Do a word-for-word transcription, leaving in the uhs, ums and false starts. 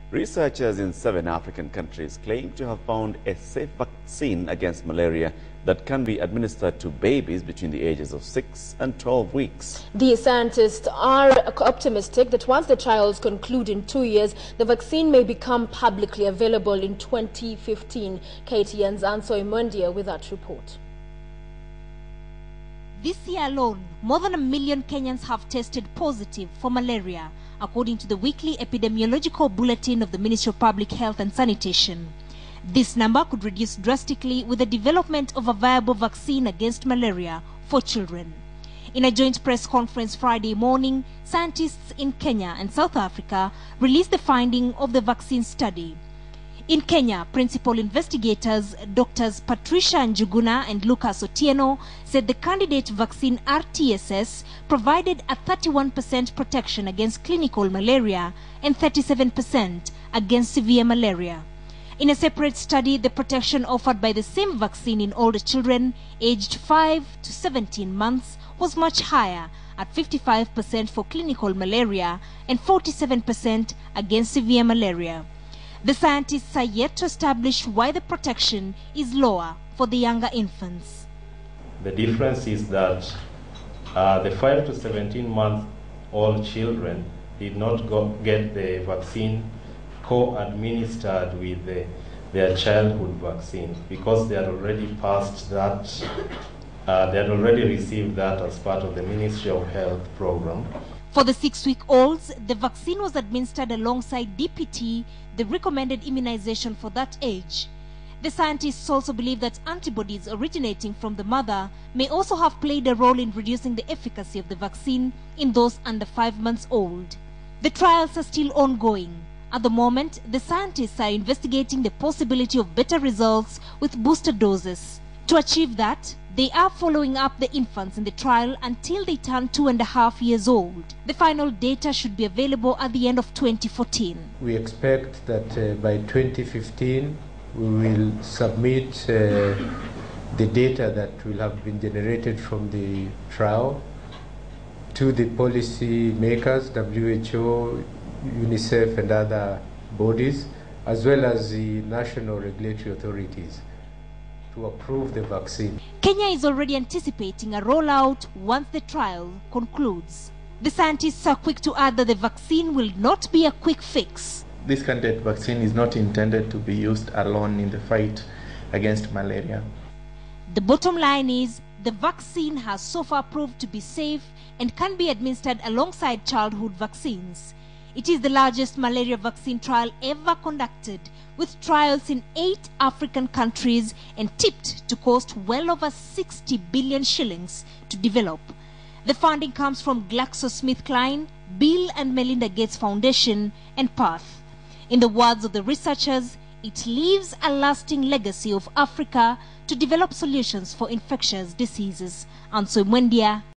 Researchers in seven African countries claim to have found a safe vaccine against malaria that can be administered to babies between the ages of six and twelve weeks. The scientists are optimistic that once the trials conclude in two years, the vaccine may become publicly available in twenty fifteen. K T N's Ansoy Mondia with that report. This year alone, more than a million Kenyans have tested positive for malaria, according to the weekly epidemiological bulletin of the Ministry of Public Health and Sanitation. This number could reduce drastically with the development of a viable vaccine against malaria for children. In a joint press conference Friday morning, scientists in Kenya and South Africa released the finding of the vaccine study. In Kenya, principal investigators Doctors Patricia Njuguna and Lucas Otieno said the candidate vaccine R T S S provided a thirty-one percent protection against clinical malaria and thirty-seven percent against severe malaria. In a separate study, the protection offered by the same vaccine in older children aged five to seventeen months was much higher, at fifty-five percent for clinical malaria and forty-seven percent against severe malaria. The scientists are yet to establish why the protection is lower for the younger infants. The difference is that uh, the five to seventeen month old children did not go get the vaccine co-administered with the, their childhood vaccine because they had already passed that, uh, they had already received that as part of the Ministry of Health program. For the six-week-olds, the vaccine was administered alongside D P T, the recommended immunization for that age. The scientists also believe that antibodies originating from the mother may also have played a role in reducing the efficacy of the vaccine in those under five months old. The trials are still ongoing. At the moment, the scientists are investigating the possibility of better results with booster doses. To achieve that, they are following up the infants in the trial until they turn two and a half years old. The final data should be available at the end of twenty fourteen. We expect that uh, by twenty fifteen we will submit uh, the data that will have been generated from the trial to the policy makers, W H O, UNICEF and other bodies, as well as the national regulatory authorities, to approve the vaccine. Kenya is already anticipating a rollout once the trial concludes. The scientists are quick to add that the vaccine will not be a quick fix. This candidate vaccine is not intended to be used alone in the fight against malaria. The bottom line is the vaccine has so far proved to be safe and can be administered alongside childhood vaccines. It is the largest malaria vaccine trial ever conducted, with trials in eight African countries and tipped to cost well over sixty billion shillings to develop. The funding comes from GlaxoSmithKline, Bill and Melinda Gates Foundation, and Path. In the words of the researchers, it leaves a lasting legacy of Africa to develop solutions for infectious diseases. Ansoy Mondia,